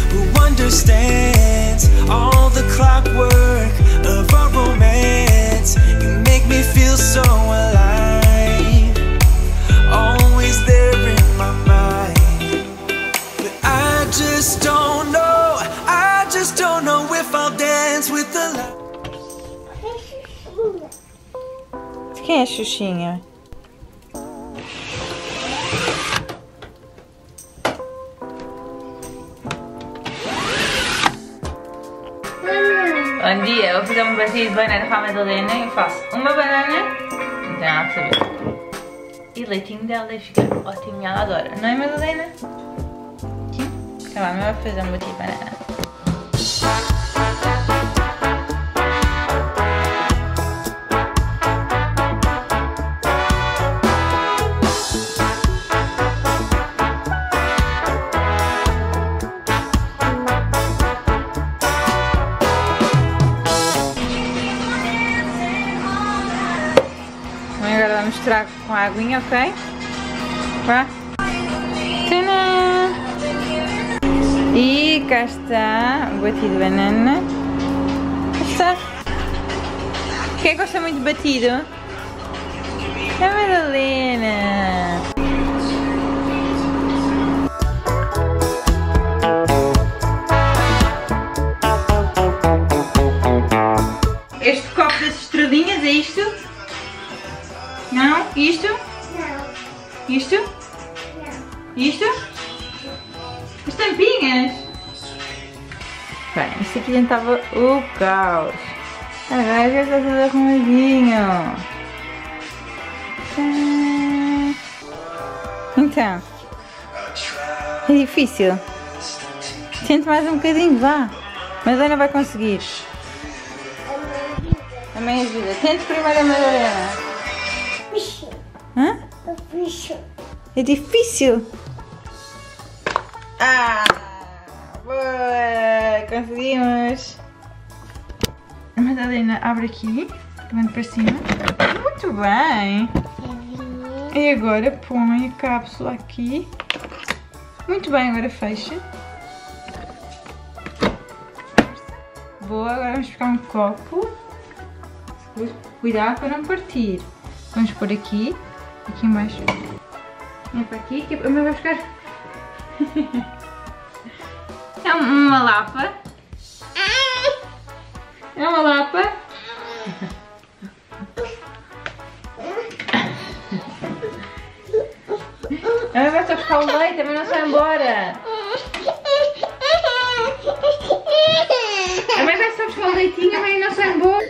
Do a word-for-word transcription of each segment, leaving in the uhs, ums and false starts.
who understands all the clockwork of our romance. You make me feel so alive, always there in my mind. But I just don't know, I just don't know if I'll dance with the light. Quem é Xuxinha? Bom dia, vou fazer um batido de banana para a Madalena. Eu faço uma banana, não tem nada a saber. E o leitinho dela deve ficar ótimo, ela adora, não é, Madalena? Sim? Então vamos fazer um batido de banana. Agora vamos misturar com a aguinha, ok? Vá! Tadã! E cá está o batido de banana. Cá está! Quem gosta muito de batido? É a Madalena! Este copo das estrelinhas é isto? Não? Isto? Não. Isto? Não. Isto? As tampinhas? Bem, isto aqui dentro estava o caos. Agora já está tudo arrumadinho. Então, é difícil. Tente mais um bocadinho, vá. Madalena vai conseguir. A mãe ajuda. Tente primeiro a Madalena. Hã? É difícil. Ah, boa, conseguimos. A Madalena abre aqui, levando para cima. Muito bem. E agora põe a cápsula aqui. Muito bem, agora fecha. Boa, agora vamos buscar um copo. Cuidado para não partir. Vamos pôr aqui. Aqui embaixo. Vem para aqui, que a mãe vai buscar. É uma lapa. É uma lapa. A mãe vai só buscar o leite, a mãe não se vai embora. A mãe vai só buscar o leitinho, a mãe não se vai embora.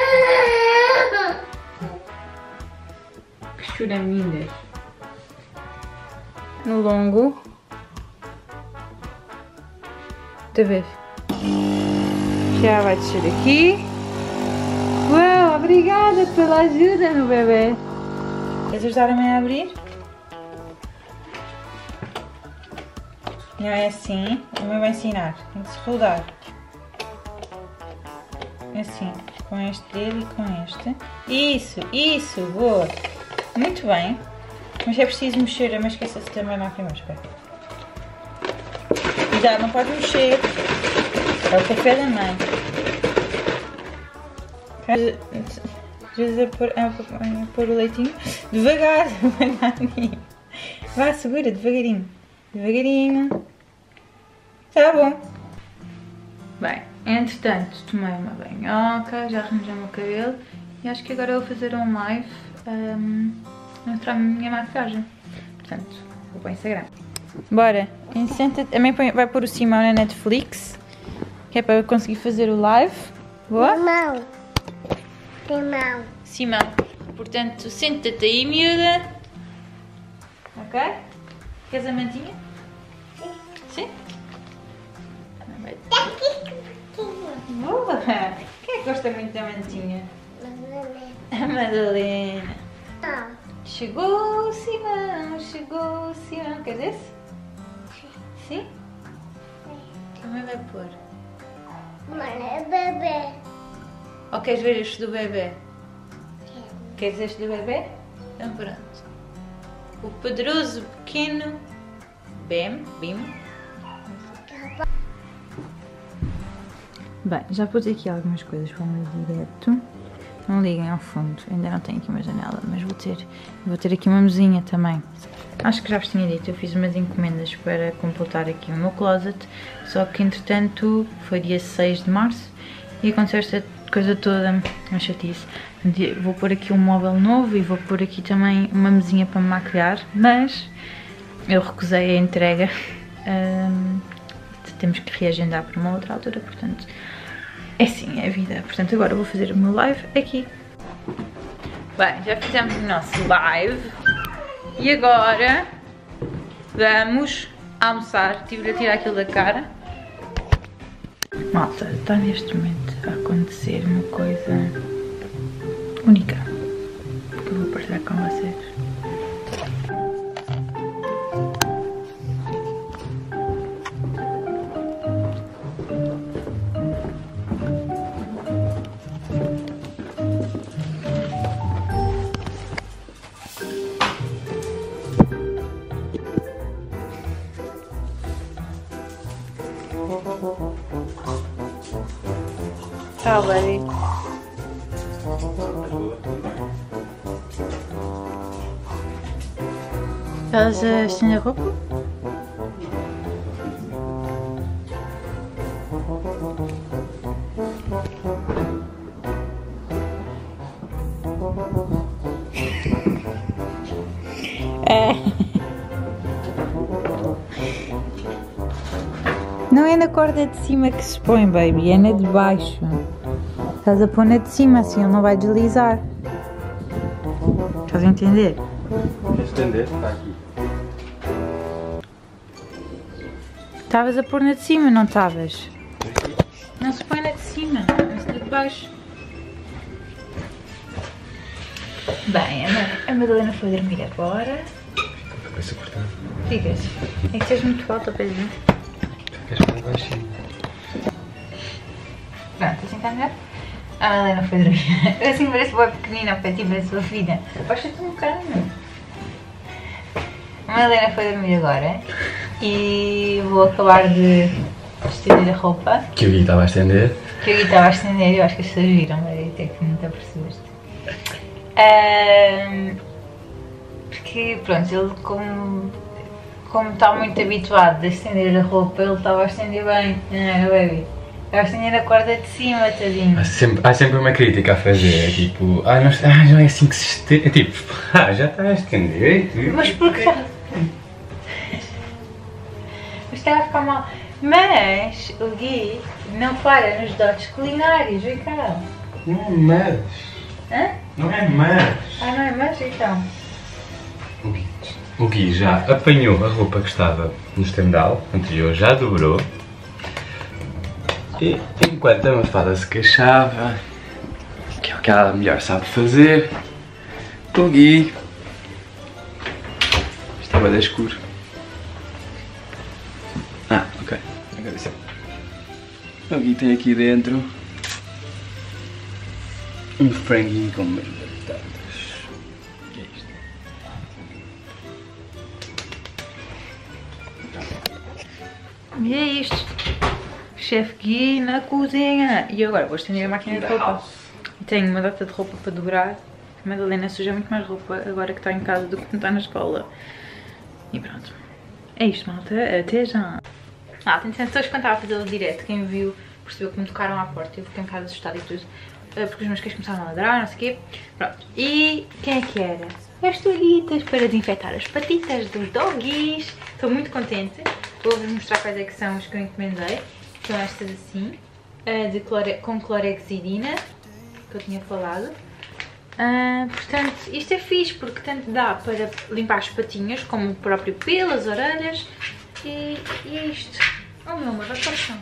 Choramingas. No longo. Outra vez. Já vai descer aqui. Uau, obrigada pela ajuda, meu bebê. Queres ajudar a mãe a abrir? Não é assim. A mãe vai ensinar. Tem que se rodar. Assim. Com este dedo e com este. Isso, isso, boa. Muito bem, mas é preciso mexer, mas esqueça-se também lá primeiro, espera. Cuidado, não pode mexer, é o café da mãe. Precisa pôr, a pôr o leitinho, devagar, devagarinho. Vá, segura, devagarinho, devagarinho. Tá bom. Bem, entretanto, tomei uma banhoca, já arranjei o meu cabelo e acho que agora eu vou fazer um live. Um, mostrar a minha maquiagem. Portanto, vou para o Instagram. Bora! Também vai pôr o Simão na Netflix, que é para eu conseguir fazer o live. Boa? Simão. Simão. Simão. Portanto, senta-te aí, miúda. Ok? Queres a mantinha? Sim. Sim? Boa! Quem é que gosta muito da mantinha? A Madalena. Ah. Chegou o Simão, chegou o Simão. Queres esse? Sim. Sim? Também vai pôr. Mãe, é bebê. Ou queres ver este do bebê? Queres este do bebê? Então pronto. O poderoso pequeno Bem, Bim. Bem, já pus aqui algumas coisas para o meu direto. Não liguem ao fundo, ainda não tenho aqui uma janela, mas vou ter, vou ter aqui uma mesinha também. Acho que já vos tinha dito, eu fiz umas encomendas para completar aqui o meu closet, só que entretanto foi dia seis de março e aconteceu esta coisa toda, uma chatice. Vou pôr aqui um móvel novo e vou pôr aqui também uma mesinha para me maquilhar, mas eu recusei a entrega. Um, temos que reagendar para uma outra altura, portanto, é assim, é a vida. Portanto, agora vou fazer o meu live aqui. Bem, já fizemos o nosso live e agora vamos almoçar. Tive de tirar aquilo da cara. Malta, está neste momento a acontecer uma coisa única que eu vou partilhar com vocês. Tchau, baby. Estás a estender a roupa? É. Não é na corda de cima que se põe, baby, é na de baixo. Estás a pôr na de cima, assim ele não vai deslizar. Estás a entender? Queres estender? Está aqui. Estavas a pôr na de cima, não estavas? Não se põe na de cima, é na de baixo. Bem, a Madalena foi dormir agora. Fica a cabeça cortada. Ficas? É que estás muito alta, Pedro. Ficas mais baixinho. Pronto, assim está melhor? A Madalena foi dormir. Eu assim pareço boa pequenina, ao pé de ti, parece sua filha. Baixa-te um bocadinho. A Madalena foi dormir agora e vou acabar de estender a roupa. Que o Gui estava a estender. Que o Gui estava a estender, eu acho que as pessoas viram, mas até que não te apercebeste. Um, porque, pronto, ele como, como está muito habituado a estender a roupa, ele estava a estender bem, não é, baby? Estava a estender a corda de cima, tadinho. Há sempre, há sempre uma crítica a fazer, é tipo, ah, não, ah, não é assim que se estende, é tipo, ah, já está a estender. Mas porquê? Mas está a ficar mal. Mas o Gui não para nos dotes culinários, vem cá. Não é mas. Hã? Não é mas. Ah, não é mais então? O Gui, o Gui já apanhou a roupa que estava no estendal anterior, já dobrou. E enquanto a Mafalda se queixava, que é o que ela melhor sabe fazer, o Gui estava de escuro. Ah, ok. Agora sim. O Gui tem aqui dentro um franguinho com umas batatas. O que é isto? E é isto. Chefe Gui na cozinha. E agora vou estender a máquina de roupa. Tenho uma data de roupa para dobrar. A Madalena suja muito mais roupa agora que está em casa do que quando está na escola. E pronto. É isto, malta. Até já. Ah, tem hoje quando estava a fazer o direto, quem viu percebeu que me tocaram à porta. Eu fiquei um bocado assustada e tudo. Porque os meus cães começaram a ladrar, não sei o quê. Pronto. E quem é que era? As toalhitas para desinfetar as patitas dos doggies. Estou muito contente. Vou-vos mostrar quais é que são os que eu encomendei. São estas assim, de clore... com clorexidina, que eu tinha falado. Uh, portanto, isto é fixe porque tanto dá para limpar as patinhas, como o próprio pelo, as orelhas. E, e é isto. Oh meu amor, vai para o chão.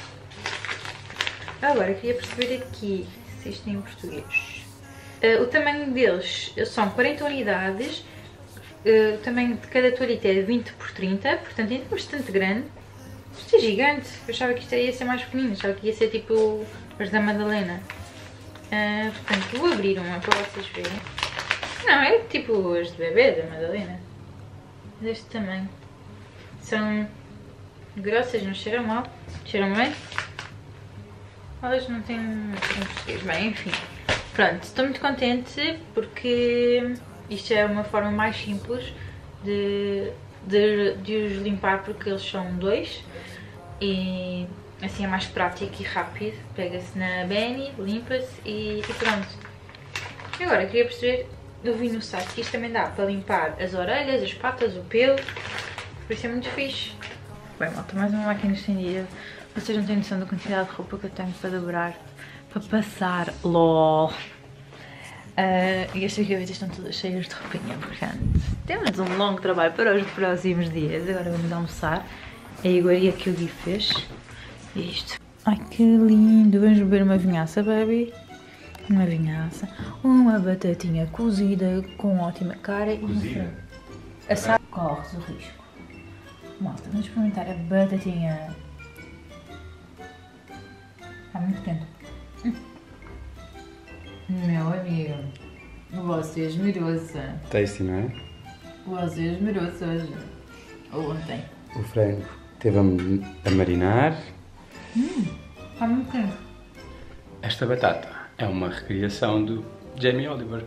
Agora, eu queria perceber aqui se isto é em português. Uh, o tamanho deles são quarenta unidades. Uh, o tamanho de cada toalhita é vinte por trinta, portanto ainda é bastante grande. Isto é gigante, eu achava que isto ia ser mais pequenino, achava que ia ser tipo as da Madalena. Uh, portanto, vou abrir uma para vocês verem. Não, é tipo as de bebê da Madalena. Deste tamanho. São grossas, não cheiram mal. Cheiram bem? Elas não têm uns bem, enfim. Pronto, estou muito contente porque isto é uma forma mais simples de, de, de os limpar, porque eles são dois e assim é mais prático e rápido. Pega-se na Benny, limpa-se e, e pronto. Agora, eu queria perceber, eu vi no site que isto também dá para limpar as orelhas, as patas, o pelo, por isso é muito fixe. Bem, malta, mais uma máquina estendida. Vocês não têm noção da quantidade de roupa que eu tenho para dobrar, para passar, lol. Uh, e estas gavetas estão todas cheias de roupinha, portanto, temos um longo trabalho para os próximos dias. Agora vamos almoçar. A iguaria que o Gui fez. E isto. Ai, que lindo. Vamos beber uma vinhaça, baby. Uma vinhaça. Uma batatinha cozida com ótima cara e um frango. Assado. Corres o risco. Malta, vamos experimentar a batatinha. Está muito quente. Hum. Meu amigo, você esmerou-se. Tasty, não é? Você esmerou-se hoje. Ou ontem. O frango teve a, a marinar. Hum, está muito quente. Esta batata é uma recriação do Jamie Oliver.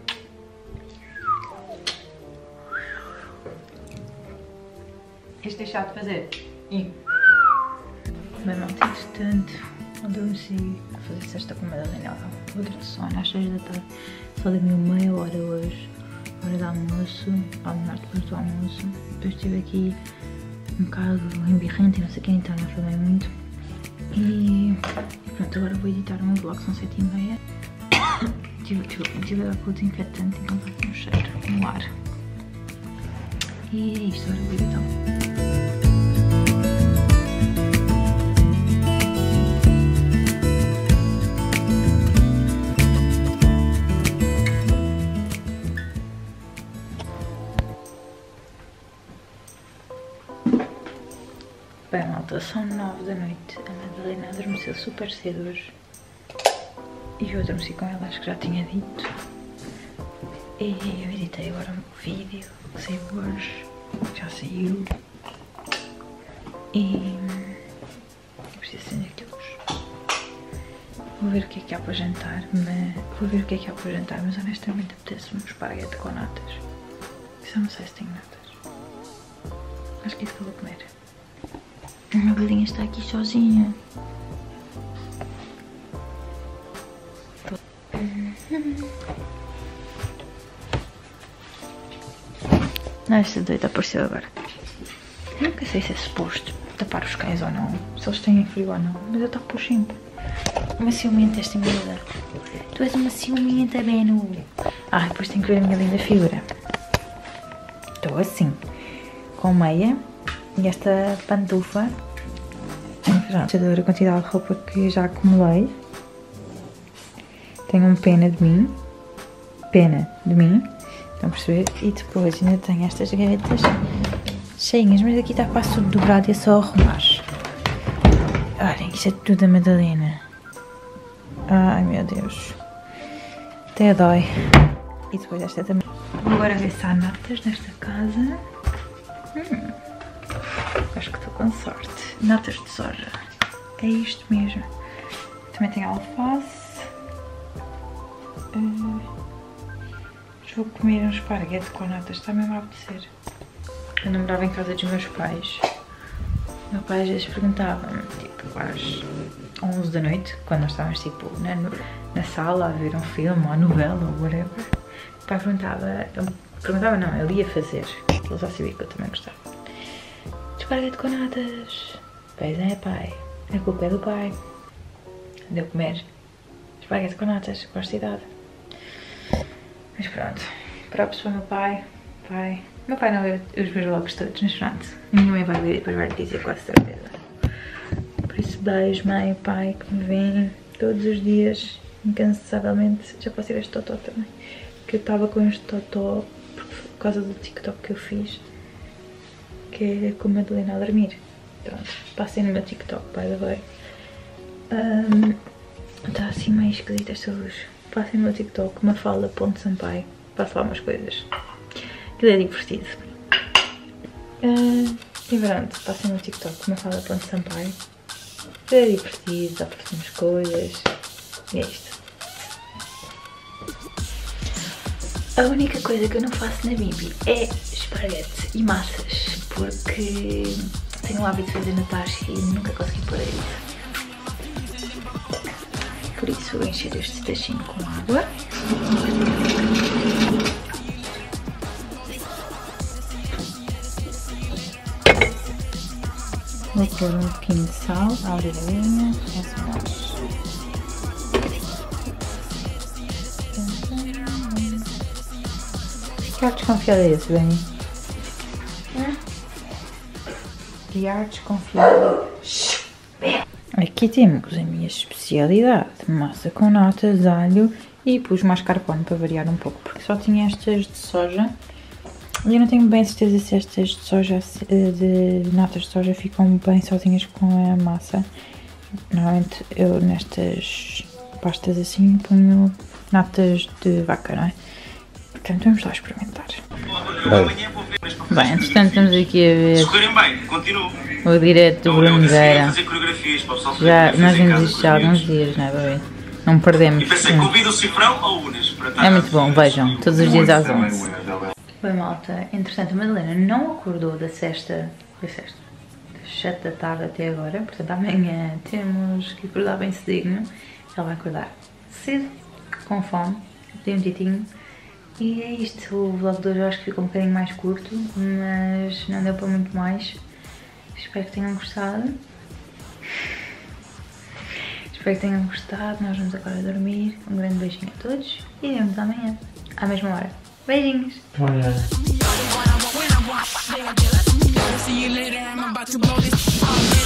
Este é chato de fazer. E... Bem, malta, entretanto, adormeci a fazer cesta com a Madalena. Outra de sono às seis da tarde. Só dormi meia hora hoje. Hora de almoço. Para almoçar depois do almoço. Depois estive aqui um bocado embirrante e não sei o que, então não falei muito. E pronto, agora vou editar um vlog, são sete e meia. Tive, tive, tive a dar com o desinfetante, então está com um cheiro no ar. E é isto, agora vou editar. Bem, malta, são nove da noite. A Madalena adormeceu super cedo hoje. E eu adormeci com ela, acho que já tinha dito. E eu editei agora um vídeo que saiu hoje. Já saiu. E eu preciso acender aqui luz. Vou ver o que é que há para jantar. Mas... Vou ver o que é que há para jantar, mas honestamente apetece-me um esparguete com natas. Só não sei se tenho natas. Acho que é isso que eu vou comer. A minha galinha está aqui sozinha. Não, esta doida apareceu agora. Nunca sei se é suposto tapar os cães ou não, se eles têm frio ou não, mas eu tapo sempre. Uma ciumenta esta miúda. Tu és uma ciumenta, Beno. Ah, depois tenho que ver a minha linda figura. Estou assim, com meia. E esta pantufa, pronto, a quantidade de roupa que já acumulei. Tenho um pena de mim, pena de mim, estão a perceber? E depois ainda tenho estas gavetas cheinhas, mas aqui está quase tudo dobrado e é só arrumar. Olhem, isto é tudo da Madalena. Ai meu Deus, até dói. E depois esta também. Vou agora ver se há natas nesta casa. Hum. Acho que estou com sorte. Natas de soja. É isto mesmo. Também tenho alface. Uh, vou comer um esparguete com natas. Está mesmo a apetecer. Eu não morava em casa dos meus pais. Meu pai às vezes perguntava-me, tipo, às onze da noite, quando nós estávamos tipo na, na sala a ver um filme ou a novela ou whatever. O pai perguntava, ele perguntava não, ele ia fazer. Ele já sabia que eu também gostava. Esparguete com natas. Pois é, pai. A culpa é do pai. Deu comer esparguete com natas. Gosto de idade. Mas pronto. Próprios para o meu pai. Pai. O meu pai não vê os meus vlogs todos, mas pronto. A minha mãe vai ver e depois vai dizer com certeza. Por isso, beijo, mãe e pai que me veem todos os dias. Incansavelmente. Já posso ir a este totó também. Que eu estava com este totó por causa do TikTok que eu fiz. Que é com a Madalena a dormir. Pronto, passem no meu TikTok, by the way. Um, está assim meio esquisita esta luz. Passem no meu TikTok, mafalda.sampaio, para falar umas coisas. Aquilo é divertido. Uh, e pronto, passem no TikTok, mafalda.sampaio. para divertir, dá para fazermos coisas. E é isto. A única coisa que eu não faço na Bibi é esparguete e massas, porque tenho o hábito de fazer na tasca e nunca consegui pôr isso. Por isso vou encher este tachinho com água. Vou pôr um pouquinho de sal, a algarinha, essa mais. Que ar desconfiado é esse, Benny? Que ar desconfiado. Aqui temos a minha especialidade, massa com natas, alho e pus mascarpone para variar um pouco, porque só tinha estas de soja e eu não tenho bem certeza se estas de soja, de natas de soja ficam bem sozinhas com a massa. Normalmente eu nestas pastas assim ponho natas de vaca, não é? Portanto vamos lá experimentar. Bem, entretanto estamos aqui a ver o direto do Bruno Nogueira. Já, nós vimos isto já há alguns dias, não é, bebê? Não perdemos. É muito bom, vejam, todos os dias às onze. Foi, malta, entretanto a Madalena não acordou da sexta, foi sexta, das sete da tarde até agora, portanto amanhã temos que acordar bem cedinho. Ela vai acordar cedo, com fome, tem um titinho. E é isto, o vlog de hoje eu acho que ficou um bocadinho mais curto, mas não deu para muito mais. Espero que tenham gostado. Espero que tenham gostado, nós vamos agora dormir. Um grande beijinho a todos e vemos amanhã, à mesma hora. Beijinhos! Olha.